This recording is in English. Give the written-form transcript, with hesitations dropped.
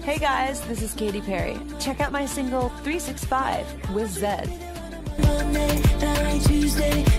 Hey guys, this is Katy Perry. Check out my single 365 with Zedd. Monday, night, Tuesday.